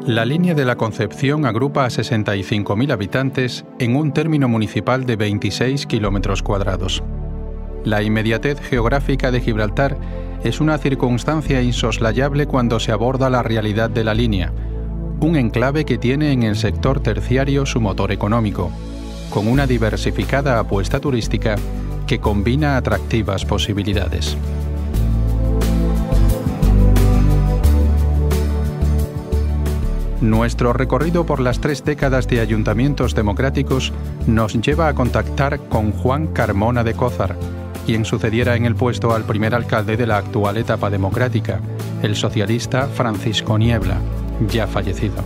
La línea de la Concepción agrupa a 65.000 habitantes en un término municipal de 26 kilómetros cuadrados. La inmediatez geográfica de Gibraltar es una circunstancia insoslayable cuando se aborda la realidad de la línea, un enclave que tiene en el sector terciario su motor económico, con una diversificada apuesta turística que combina atractivas posibilidades. Nuestro recorrido por las 3 décadas de ayuntamientos democráticos nos lleva a contactar con Juan Carmona de Cózar, quien sucediera en el puesto al primer alcalde de la actual etapa democrática, el socialista Francisco Niebla, ya fallecido.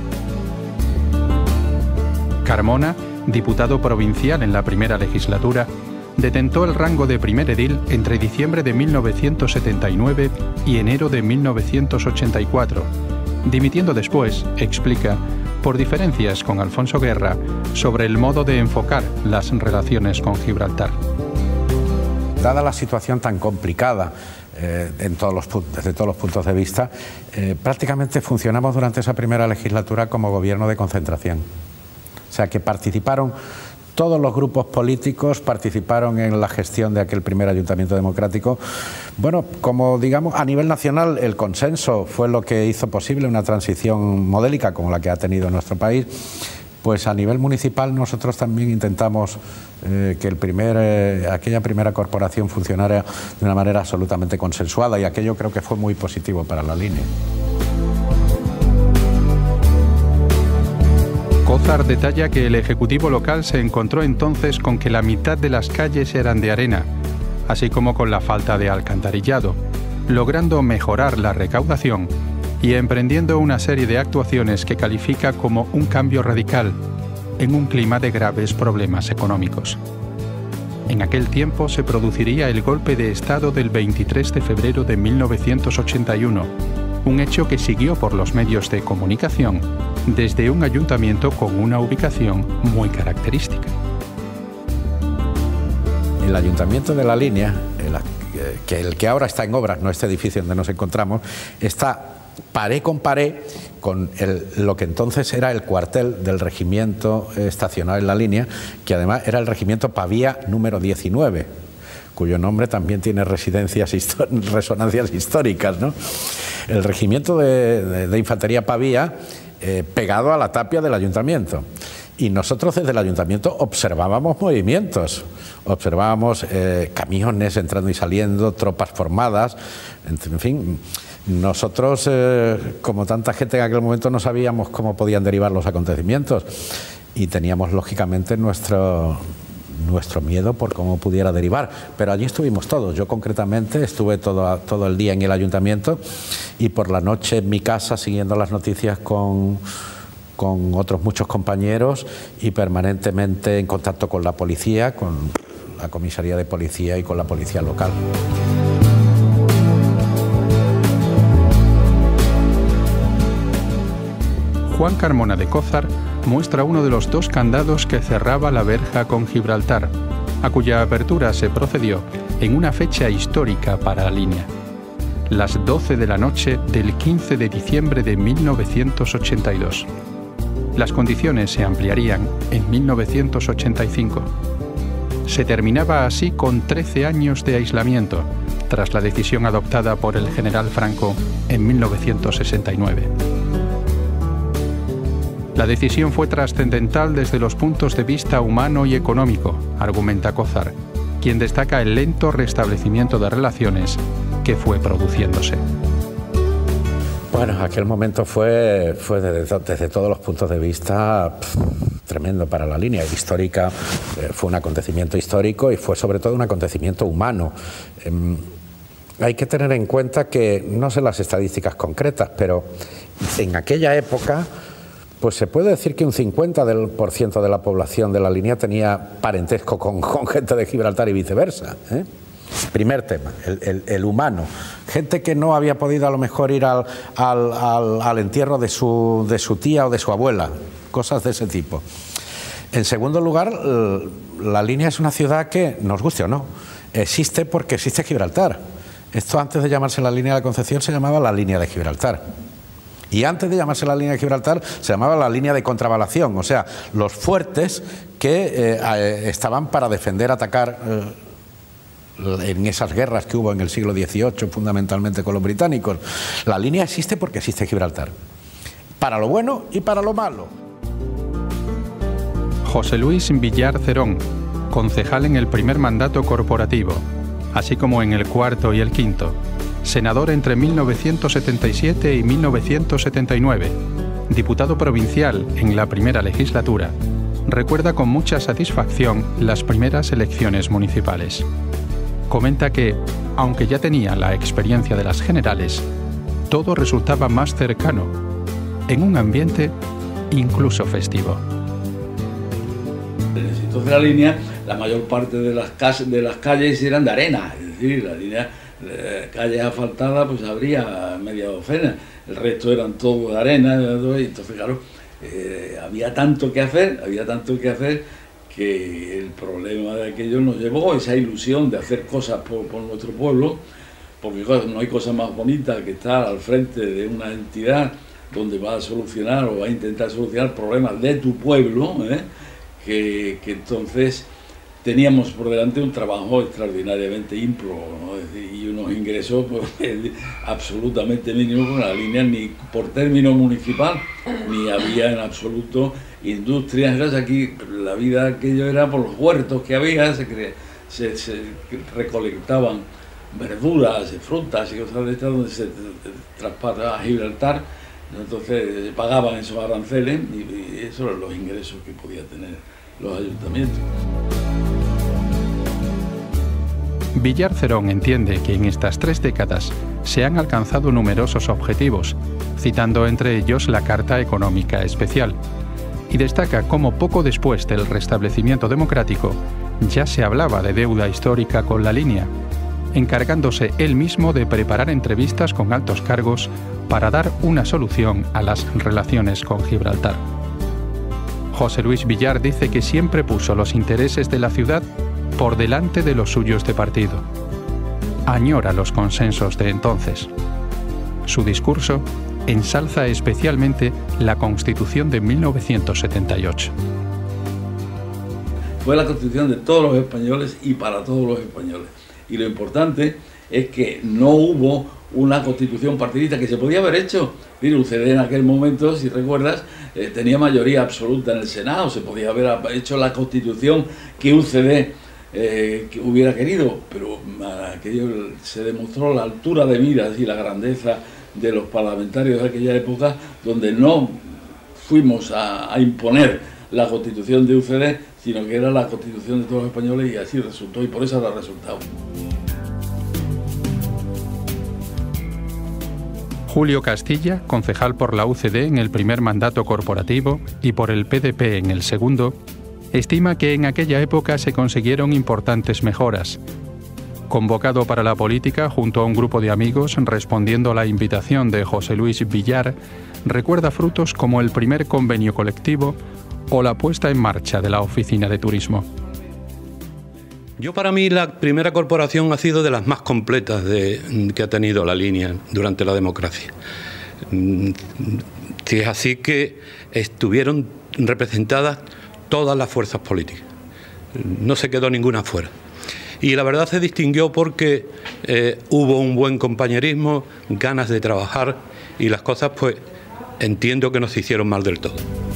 Carmona, diputado provincial en la primera legislatura, detentó el rango de primer edil entre diciembre de 1979 y enero de 1984, dimitiendo después, explica, por diferencias con Alfonso Guerra sobre el modo de enfocar las relaciones con Gibraltar. Dada la situación tan complicada desde todos los puntos de vista, prácticamente funcionamos durante esa primera legislatura como gobierno de concentración. O sea, que participaron todos los grupos políticos, participaron en la gestión de aquel primer ayuntamiento democrático. Bueno, como digamos, a nivel nacional el consenso fue lo que hizo posible una transición modélica como la que ha tenido nuestro país. Pues a nivel municipal nosotros también intentamos que aquella primera corporación funcionara de una manera absolutamente consensuada, y aquello creo que fue muy positivo para la línea. Cózar detalla que el Ejecutivo local se encontró entonces con que la mitad de las calles eran de arena, así como con la falta de alcantarillado, logrando mejorar la recaudación y emprendiendo una serie de actuaciones que califica como un cambio radical en un clima de graves problemas económicos. En aquel tiempo se produciría el golpe de Estado del 23 de febrero de 1981, un hecho que siguió por los medios de comunicación desde un ayuntamiento con una ubicación muy característica. El ayuntamiento de la línea, el que ahora está en obras, no este edificio donde nos encontramos, está pared con lo que entonces era el cuartel del regimiento estacionado en la línea, que además era el regimiento Pavía número 19, cuyo nombre también tiene resonancias históricas, ¿no? El regimiento de infantería Pavía, pegado a la tapia del ayuntamiento. Y nosotros desde el ayuntamiento observábamos movimientos, observábamos camiones entrando y saliendo, tropas formadas, en fin. Nosotros, como tanta gente en aquel momento, no sabíamos cómo podían derivar los acontecimientos, y teníamos lógicamente nuestro miedo por cómo pudiera derivar, pero allí estuvimos todos. Yo concretamente estuve todo el día en el ayuntamiento, y por la noche en mi casa siguiendo las noticias con otros muchos compañeros, y permanentemente en contacto con la policía, con la comisaría de policía y con la policía local. Juan Carmona de Cózar muestra uno de los 2 candados que cerraba la verja con Gibraltar, a cuya apertura se procedió en una fecha histórica para la línea: las 12 de la noche del 15 de diciembre de 1982. Las condiciones se ampliarían en 1985. Se terminaba así con 13 años de aislamiento, tras la decisión adoptada por el general Franco en 1969. La decisión fue trascendental desde los puntos de vista humano y económico, argumenta Cózar, quien destaca el lento restablecimiento de relaciones que fue produciéndose. Bueno, aquel momento fue desde todos los puntos de vista tremendo para la línea histórica. Fue un acontecimiento histórico y fue sobre todo un acontecimiento humano. Hay que tener en cuenta que, no sé las estadísticas concretas, pero en aquella época, pues se puede decir que un 50% de la población de la línea tenía parentesco con gente de Gibraltar y viceversa, ¿eh? Primer tema, el humano. Gente que no había podido a lo mejor ir al entierro de su tía o de su abuela, cosas de ese tipo. En segundo lugar, la línea es una ciudad que, nos guste o no, existe porque existe Gibraltar. Esto, antes de llamarse la línea de la Concepción, se llamaba la línea de Gibraltar. Y antes de llamarse la línea de Gibraltar, se llamaba la línea de contravalación, o sea, los fuertes que estaban para defender, atacar en esas guerras que hubo en el siglo XVIII, fundamentalmente con los británicos. La línea existe porque existe Gibraltar, para lo bueno y para lo malo. José Luis Villar Cerón, concejal en el primer mandato corporativo, así como en el cuarto y el quinto, senador entre 1977 y 1979, diputado provincial en la primera legislatura, recuerda con mucha satisfacción las primeras elecciones municipales. Comenta que, aunque ya tenía la experiencia de las generales, todo resultaba más cercano, en un ambiente incluso festivo. Entonces la línea, la mayor parte de las calles eran de arena, es decir, la línea, calles asfaltadas pues habría media docena, el resto eran todo de arena, y entonces claro, había tanto que hacer que el problema de aquello nos llevó a esa ilusión de hacer cosas por nuestro pueblo, porque no hay cosa más bonita que estar al frente de una entidad donde va a solucionar o va a intentar solucionar problemas de tu pueblo, que entonces teníamos por delante un trabajo extraordinariamente ímprobo, ¿no? Es decir, y unos ingresos pues, absolutamente mínimos con la línea, ni por término municipal, ni había en absoluto industrias. Entonces aquí la vida aquello era por los huertos que había, se recolectaban verduras, frutas y cosas de estas donde se traspasaba a Gibraltar, entonces pagaban esos aranceles y esos eran los ingresos que podía tener los ayuntamientos. Villar Cerón entiende que en estas 3 décadas se han alcanzado numerosos objetivos, citando entre ellos la Carta Económica Especial, y destaca cómo poco después del restablecimiento democrático ya se hablaba de deuda histórica con la línea, encargándose él mismo de preparar entrevistas con altos cargos para dar una solución a las relaciones con Gibraltar. José Luis Villar dice que siempre puso los intereses de la ciudad por delante de los suyos de partido. Añora los consensos de entonces. Su discurso ensalza especialmente la Constitución de 1978. Fue la Constitución de todos los españoles y para todos los españoles. Y lo importante es que no hubo una Constitución partidista, que se podía haber hecho. Mira, UCD en aquel momento, si recuerdas, tenía mayoría absoluta en el Senado, se podía haber hecho la Constitución que UCD que hubiera querido, pero aquello se demostró la altura de miras y la grandeza de los parlamentarios de aquella época, donde no fuimos a imponer la Constitución de UCD, sino que era la Constitución de todos los españoles, y así resultó, y por eso ha resultado. Julio Castilla, concejal por la UCD en el primer mandato corporativo y por el PDP en el segundo, estima que en aquella época se consiguieron importantes mejoras. Convocado para la política junto a un grupo de amigos respondiendo a la invitación de José Luis Villar, recuerda frutos como el primer convenio colectivo o la puesta en marcha de la oficina de turismo. Para mí la primera corporación ha sido de las más completas que ha tenido la línea durante la democracia. Es así que estuvieron representadas todas las fuerzas políticas, no se quedó ninguna fuera. Y la verdad se distinguió porque hubo un buen compañerismo, ganas de trabajar, y las cosas pues entiendo que no se hicieron mal del todo.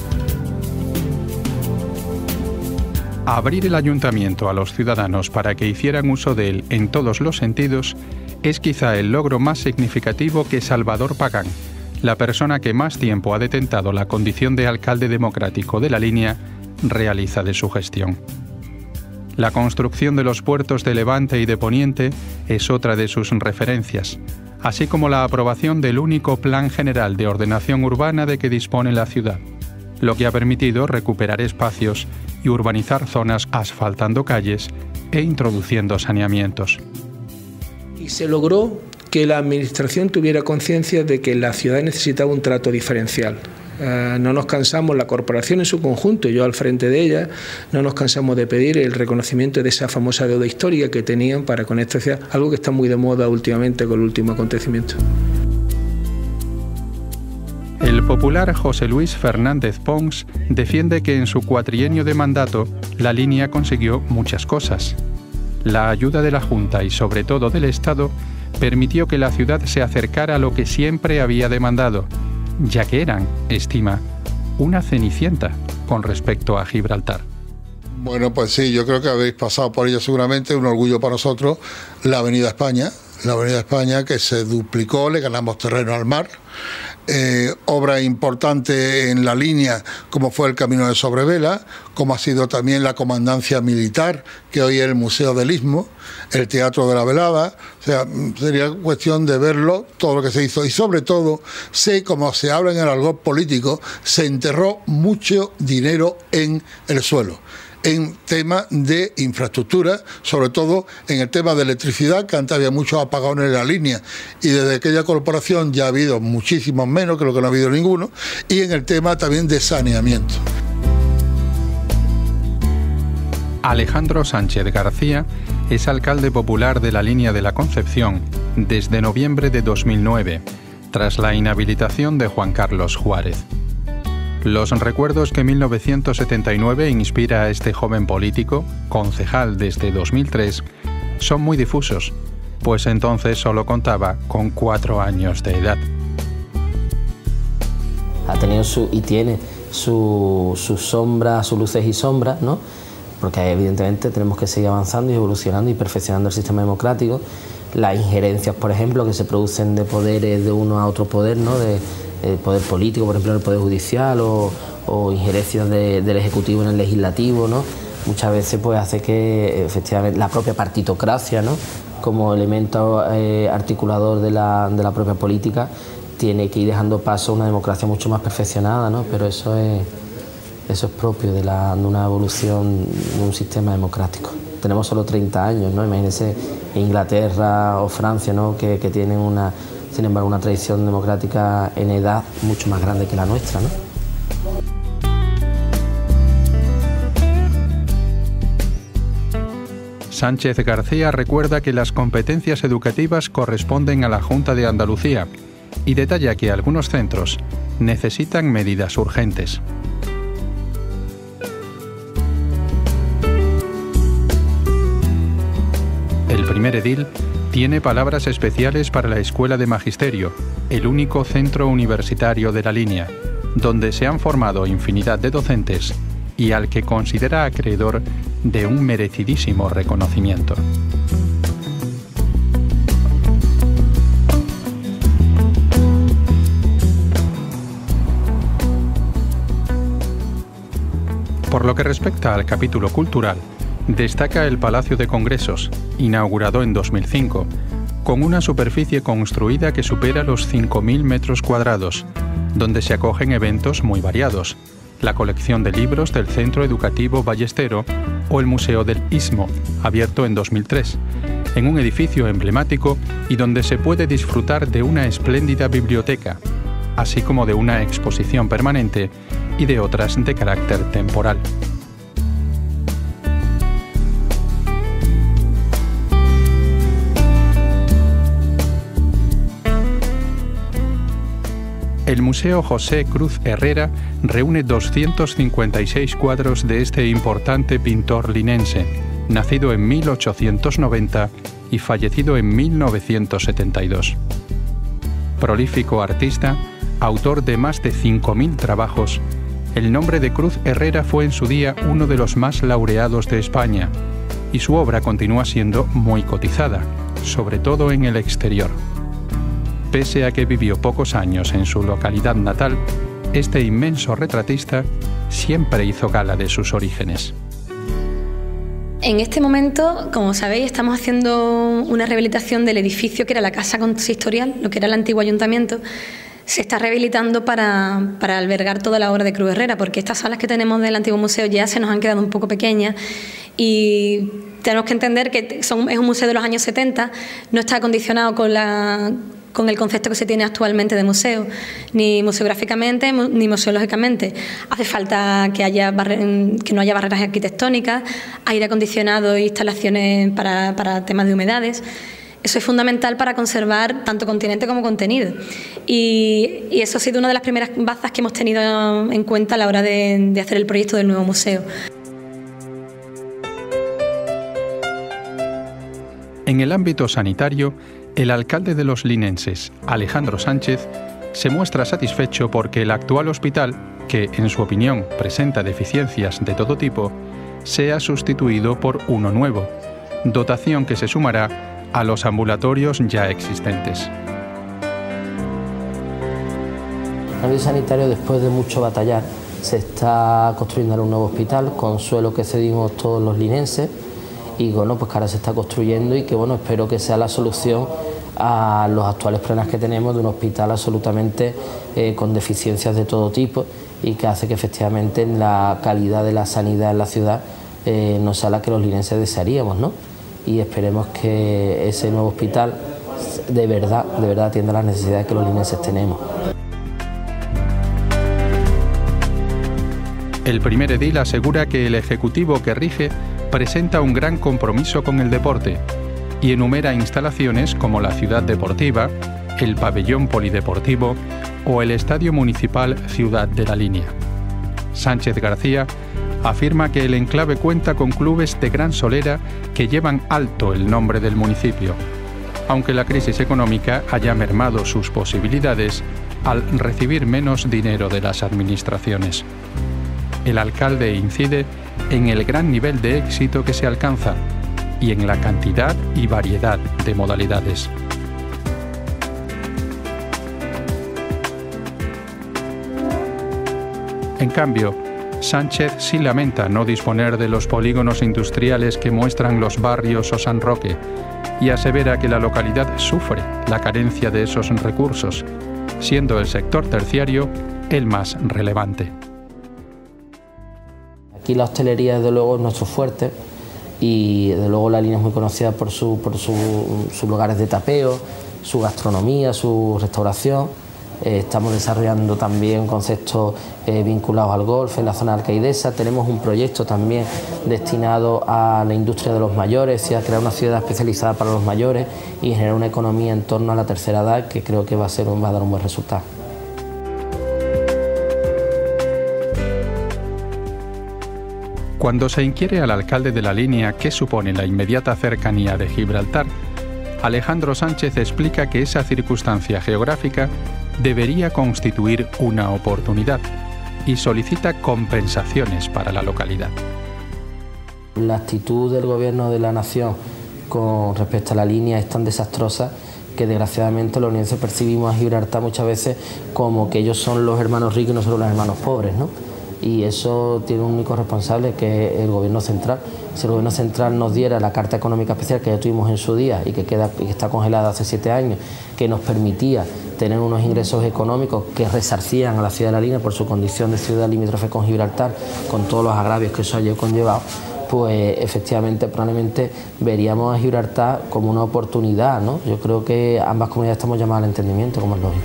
Abrir el ayuntamiento a los ciudadanos para que hicieran uso de él en todos los sentidos es quizá el logro más significativo que Salvador Pagán, la persona que más tiempo ha detentado la condición de alcalde democrático de la línea, realiza de su gestión. La construcción de los puertos de Levante y de Poniente es otra de sus referencias, así como la aprobación del único Plan General de Ordenación Urbana de que dispone la ciudad, lo que ha permitido recuperar espacios y urbanizar zonas asfaltando calles e introduciendo saneamientos. Y se logró que la Administración tuviera conciencia de que la ciudad necesitaba un trato diferencial. No nos cansamos, la corporación en su conjunto, y yo al frente de ella, no nos cansamos de pedir el reconocimiento de esa famosa deuda histórica que tenían para con esta ciudad, algo que está muy de moda últimamente con el último acontecimiento. popular José Luis Fernández Pons defiende que en su cuatrienio de mandato la línea consiguió muchas cosas. La ayuda de la Junta y sobre todo del Estado permitió que la ciudad se acercara a lo que siempre había demandado, ya que eran, estima, una cenicienta con respecto a Gibraltar. Bueno, pues sí, yo creo que habéis pasado por ello seguramente, un orgullo para nosotros, la Avenida España que se duplicó, le ganamos terreno al mar, obra importante en la línea como fue el Camino de Sobrevela, como ha sido también la comandancia militar, que hoy es el Museo del Istmo, el Teatro de la Velada. O sea, sería cuestión de verlo, todo lo que se hizo, y sobre todo, como se habla en el argot político, se enterró mucho dinero en el suelo, en temas de infraestructura, sobre todo en el tema de electricidad, que antes había muchos apagones en la línea, y desde aquella corporación ya ha habido muchísimos menos, creo que no ha habido ninguno, y en el tema también de saneamiento. Alejandro Sánchez García es alcalde popular de la línea de la Concepción desde noviembre de 2009, tras la inhabilitación de Juan Carlos Juárez. Los recuerdos que 1979 inspira a este joven político, concejal desde 2003, son muy difusos, pues entonces solo contaba con 4 años de edad. Ha tenido y tiene sus sombras, sus luces y sombras, ¿no? Porque evidentemente tenemos que seguir avanzando y evolucionando y perfeccionando el sistema democrático. Las injerencias, por ejemplo, que se producen de poderes de uno a otro poder, ¿no? De poder político, por ejemplo, en el poder judicial, o injerencias del Ejecutivo en el Legislativo, ¿no? Muchas veces pues hace que efectivamente la propia partitocracia, ¿no? Como elemento articulador de la propia política, tiene que ir dejando paso a una democracia mucho más perfeccionada, ¿no? Pero eso es propio de una evolución de un sistema democrático. Tenemos solo 30 años, ¿no? Imagínense Inglaterra o Francia, ¿no? que tienen sin embargo, una tradición democrática en edad mucho más grande que la nuestra, ¿no? Sánchez García recuerda que las competencias educativas corresponden a la Junta de Andalucía y detalla que algunos centros necesitan medidas urgentes. El primer edil tiene palabras especiales para la Escuela de Magisterio, el único centro universitario de la línea, donde se han formado infinidad de docentes y al que considera acreedor de un merecidísimo reconocimiento. Por lo que respecta al capítulo cultural, destaca el Palacio de Congresos, inaugurado en 2005, con una superficie construida que supera los 5.000 metros cuadrados, donde se acogen eventos muy variados, la colección de libros del Centro Educativo Ballestero o el Museo del Istmo, abierto en 2003, en un edificio emblemático y donde se puede disfrutar de una espléndida biblioteca, así como de una exposición permanente y de otras de carácter temporal. El Museo José Cruz Herrera reúne 256 cuadros de este importante pintor linense, nacido en 1890 y fallecido en 1972. Prolífico artista, autor de más de 5.000 trabajos, el nombre de Cruz Herrera fue en su día uno de los más laureados de España, y su obra continúa siendo muy cotizada, sobre todo en el exterior. Pese a que vivió pocos años en su localidad natal, este inmenso retratista siempre hizo gala de sus orígenes. En este momento, como sabéis, estamos haciendo una rehabilitación del edificio que era la Casa Consistorial, lo que era el antiguo ayuntamiento. Se está rehabilitando para albergar toda la obra de Cruz Herrera, porque estas salas que tenemos del antiguo museo ya se nos han quedado un poco pequeñas y tenemos que entender que es un museo de los años 70, no está acondicionado con el concepto que se tiene actualmente de museo, ni museográficamente ni museológicamente. Hace falta que no haya barreras arquitectónicas, aire acondicionado e instalaciones para temas de humedades. Eso es fundamental para conservar tanto continente como contenido. Y eso ha sido una de las primeras bazas que hemos tenido en cuenta a la hora de hacer el proyecto del nuevo museo. En el ámbito sanitario, el alcalde de Los Linenses, Alejandro Sánchez, se muestra satisfecho porque el actual hospital, que en su opinión presenta deficiencias de todo tipo, sea sustituido por uno nuevo, dotación que se sumará a los ambulatorios ya existentes. A nivel sanitario, después de mucho batallar, se está construyendo un nuevo hospital con suelo que cedimos todos los linenses y bueno, pues que ahora se está construyendo y que bueno, espero que sea la solución a los actuales problemas que tenemos de un hospital absolutamente con deficiencias de todo tipo y que hace que efectivamente la calidad de la sanidad en la ciudad no sea la que los linenses desearíamos, ¿no? Y esperemos que ese nuevo hospital de verdad atienda las necesidades que los linenses tenemos. El primer edil asegura que el ejecutivo que rige presenta un gran compromiso con el deporte y enumera instalaciones como la ciudad deportiva, el pabellón polideportivo o el estadio municipal Ciudad de la Línea. Sánchez García afirma que el enclave cuenta con clubes de gran solera que llevan alto el nombre del municipio, aunque la crisis económica haya mermado sus posibilidades al recibir menos dinero de las administraciones. El alcalde incide en el gran nivel de éxito que se alcanza y en la cantidad y variedad de modalidades. En cambio, Sánchez sí lamenta no disponer de los polígonos industriales que muestran los barrios o San Roque y asevera que la localidad sufre la carencia de esos recursos, siendo el sector terciario el más relevante. Aquí la hostelería desde luego es nuestro fuerte y desde luego la línea es muy conocida por sus lugares de tapeo, su gastronomía, su restauración. Estamos desarrollando también conceptos vinculados al golf en la zona alcaidesa. Tenemos un proyecto también destinado a la industria de los mayores y a crear una ciudad especializada para los mayores y generar una economía en torno a la tercera edad que creo que va a dar un buen resultado. Cuando se inquiere al alcalde de la Línea qué supone la inmediata cercanía de Gibraltar, Alejandro Sánchez explica que esa circunstancia geográfica debería constituir una oportunidad y solicita compensaciones para la localidad. La actitud del Gobierno de la Nación con respecto a la Línea es tan desastrosa que desgraciadamente los linenses percibimos a Gibraltar muchas veces como que ellos son los hermanos ricos y nosotros los hermanos pobres, ¿no? Y eso tiene un único responsable, que es el Gobierno central. Si el Gobierno central nos diera la Carta Económica Especial que ya tuvimos en su día y que está congelada hace 7 años, que nos permitía tener unos ingresos económicos que resarcían a la ciudad de la Línea por su condición de ciudad limítrofe con Gibraltar, con todos los agravios que eso haya conllevado, pues efectivamente probablemente veríamos a Gibraltar como una oportunidad, ¿no? Yo creo que ambas comunidades estamos llamadas al entendimiento, como es lógico.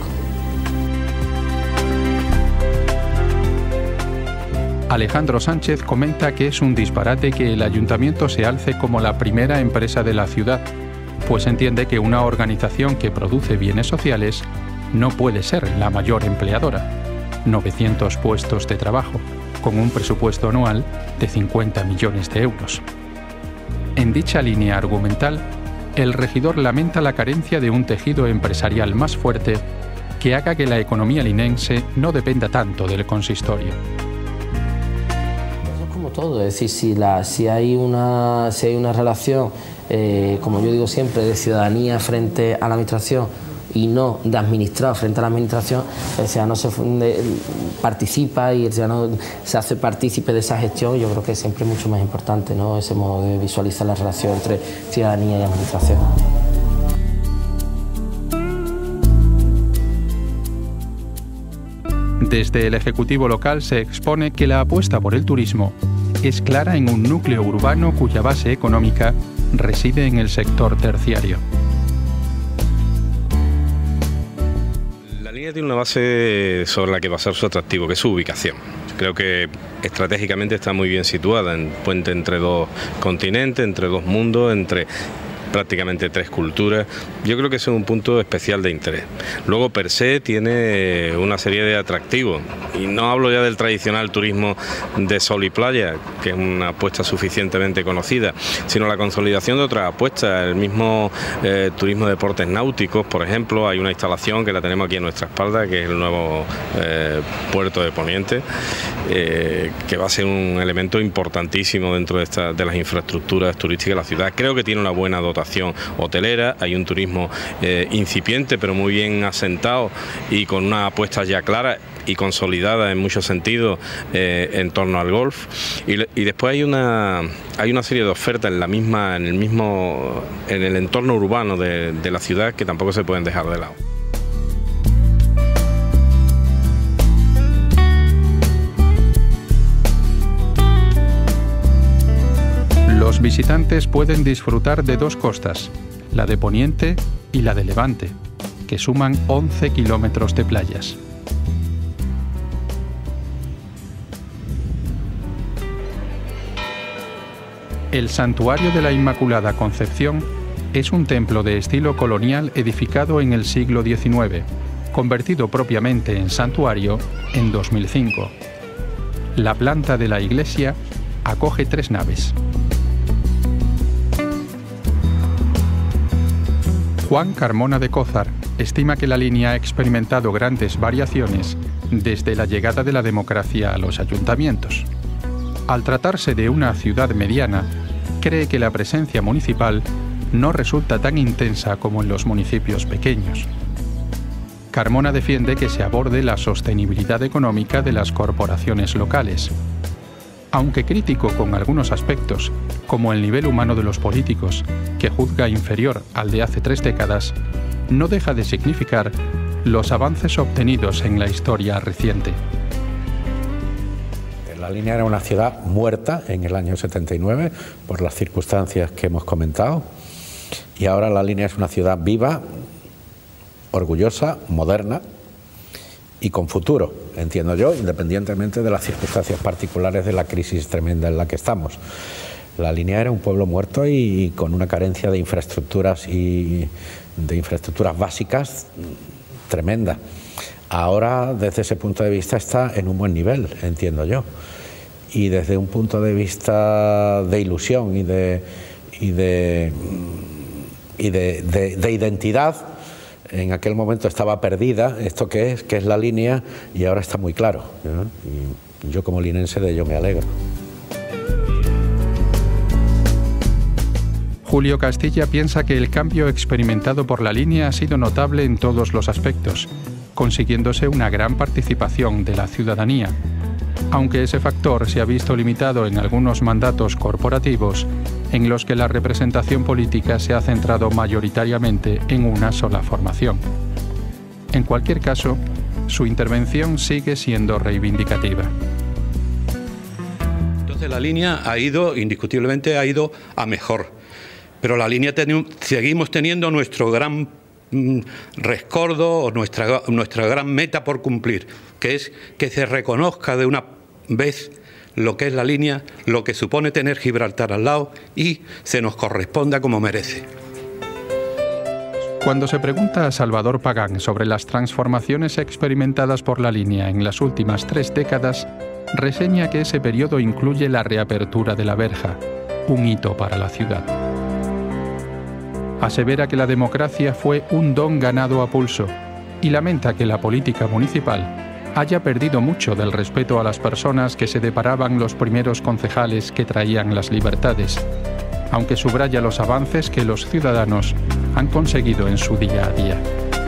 Alejandro Sánchez comenta que es un disparate que el ayuntamiento se alce como la primera empresa de la ciudad, pues entiende que una organización que produce bienes sociales no puede ser la mayor empleadora. 900 puestos de trabajo, con un presupuesto anual de 50 millones de euros. En dicha línea argumental, el regidor lamenta la carencia de un tejido empresarial más fuerte que haga que la economía linense no dependa tanto del consistorio. Todo, es decir, si hay una relación, como yo digo siempre, de ciudadanía frente a la administración y no de administrado frente a la administración, el ciudadano participa y el ciudadano se hace partícipe de esa gestión. Yo creo que siempre es mucho más importante, ¿no?, ese modo de visualizar la relación entre ciudadanía y administración. Desde el Ejecutivo local se expone que la apuesta por el turismo es clara en un núcleo urbano cuya base económica reside en el sector terciario. La línea tiene una base sobre la que basar su atractivo, que es su ubicación. Creo que estratégicamente está muy bien situada, en puente entre dos continentes, entre dos mundos, entre prácticamente 3 culturas. Yo creo que eso es un punto especial de interés. Luego, per se, tiene una serie de atractivos, y no hablo ya del tradicional turismo de sol y playa, que es una apuesta suficientemente conocida, sino la consolidación de otras apuestas, el mismo turismo de deportes náuticos, por ejemplo. Hay una instalación que la tenemos aquí a nuestra espalda, que es el nuevo puerto de Poniente, que va a ser un elemento importantísimo dentro de las infraestructuras turísticas de la ciudad. Creo que tiene una buena dotación hotelera, hay un turismo incipiente pero muy bien asentado y con una apuesta ya clara y consolidada en muchos sentidos en torno al golf, y después hay una serie de ofertas en el entorno urbano de la ciudad que tampoco se pueden dejar de lado. Los visitantes pueden disfrutar de 2 costas, la de Poniente y la de Levante, que suman 11 kilómetros de playas. El Santuario de la Inmaculada Concepción es un templo de estilo colonial edificado en el siglo XIX, convertido propiamente en santuario en 2005. La planta de la iglesia acoge 3 naves. Juan Carmona de Cózar estima que la línea ha experimentado grandes variaciones desde la llegada de la democracia a los ayuntamientos. Al tratarse de una ciudad mediana, cree que la presencia municipal no resulta tan intensa como en los municipios pequeños. Carmona defiende que se aborde la sostenibilidad económica de las corporaciones locales. Aunque crítico con algunos aspectos, como el nivel humano de los políticos, que juzga inferior al de hace 3 décadas, no deja de significar los avances obtenidos en la historia reciente. La línea era una ciudad muerta en el año 79 por las circunstancias que hemos comentado, y ahora la línea es una ciudad viva, orgullosa, moderna y con futuro, entiendo yo, independientemente de las circunstancias particulares de la crisis tremenda en la que estamos. La línea era un pueblo muerto y con una carencia de infraestructuras básicas tremenda. Ahora, desde ese punto de vista, está en un buen nivel, entiendo yo. Y desde un punto de vista de ilusión y de identidad, en aquel momento estaba perdida, esto que es la línea, y ahora está muy claro, ¿no? Y yo como linense de ello me alegro. Julio Castilla piensa que el cambio experimentado por la línea ha sido notable en todos los aspectos, consiguiéndose una gran participación de la ciudadanía, aunque ese factor se ha visto limitado en algunos mandatos corporativos en los que la representación política se ha centrado mayoritariamente en una sola formación. En cualquier caso, su intervención sigue siendo reivindicativa. Entonces la línea indiscutiblemente ha ido a mejor, pero la línea seguimos teniendo nuestro gran rescoldo o nuestra gran meta por cumplir, que es que se reconozca de una vez lo que es la línea, lo que supone tener Gibraltar al lado, y se nos corresponda como merece. Cuando se pregunta a Salvador Pagán sobre las transformaciones experimentadas por la línea en las últimas 3 décadas, reseña que ese periodo incluye la reapertura de la verja, un hito para la ciudad. Asevera que la democracia fue un don ganado a pulso y lamenta que la política municipal haya perdido mucho del respeto a las personas que se deparaban los primeros concejales que traían las libertades, aunque subraya los avances que los ciudadanos han conseguido en su día a día.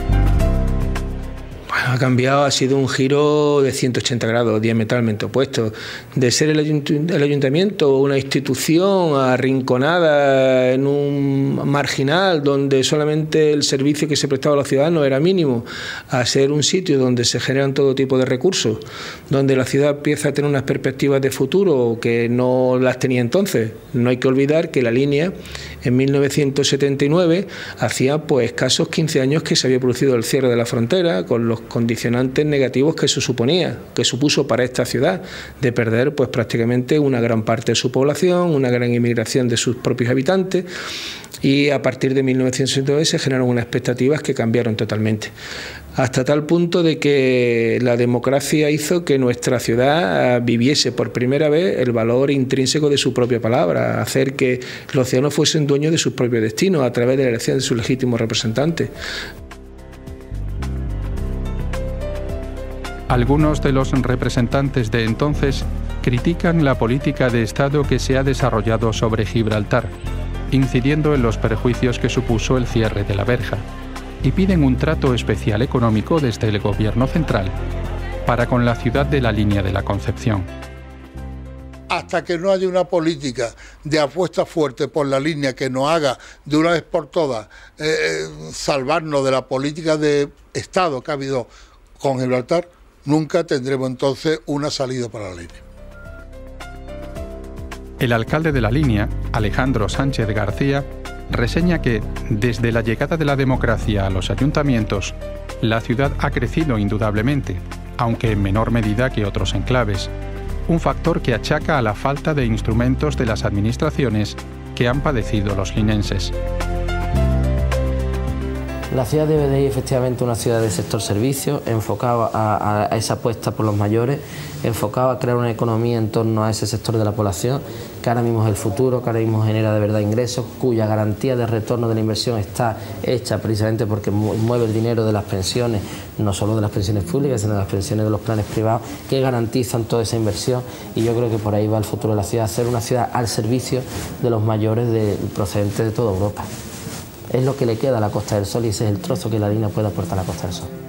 Ha cambiado, ha sido un giro de 180 grados, diametralmente opuesto. De ser el ayuntamiento una institución arrinconada en un marginal donde solamente el servicio que se prestaba a los ciudadanos era mínimo, a ser un sitio donde se generan todo tipo de recursos, donde la ciudad empieza a tener unas perspectivas de futuro que no las tenía entonces. No hay que olvidar que la línea en 1979 hacía pues escasos 15 años que se había producido el cierre de la frontera, con los condicionantes negativos que eso suponía, que supuso para esta ciudad, de perder pues prácticamente una gran parte de su población, una gran inmigración de sus propios habitantes, Y a partir de 1969 se generaron unas expectativas que cambiaron totalmente, hasta tal punto de que la democracia hizo que nuestra ciudad viviese por primera vez el valor intrínseco de su propia palabra, hacer que los ciudadanos fuesen dueños de sus propios destinos a través de la elección de sus legítimos representantes. Algunos de los representantes de entonces critican la política de Estado que se ha desarrollado sobre Gibraltar, incidiendo en los perjuicios que supuso el cierre de la verja, y piden un trato especial económico desde el Gobierno central para con la ciudad de la Línea de la Concepción. Hasta que no haya una política de apuesta fuerte por la línea que nos haga de una vez por todas salvarnos de la política de Estado que ha habido con Gibraltar, nunca tendremos entonces una salida para la línea. El alcalde de la Línea, Alejandro Sánchez García, reseña que, desde la llegada de la democracia a los ayuntamientos, la ciudad ha crecido indudablemente, aunque en menor medida que otros enclaves, un factor que achaca a la falta de instrumentos de las administraciones que han padecido los linenses. La ciudad debe de ir efectivamente una ciudad de sector servicios, enfocada a esa apuesta por los mayores, enfocada a crear una economía en torno a ese sector de la población, que ahora mismo es el futuro, que ahora mismo genera de verdad ingresos, cuya garantía de retorno de la inversión está hecha precisamente porque mueve el dinero de las pensiones, no solo de las pensiones públicas, sino de las pensiones de los planes privados, que garantizan toda esa inversión, y yo creo que por ahí va el futuro de la ciudad, ser una ciudad al servicio de los mayores procedentes de toda Europa. Es lo que le queda a la Costa del Sol y ese es el trozo que la línea puede aportar a la Costa del Sol.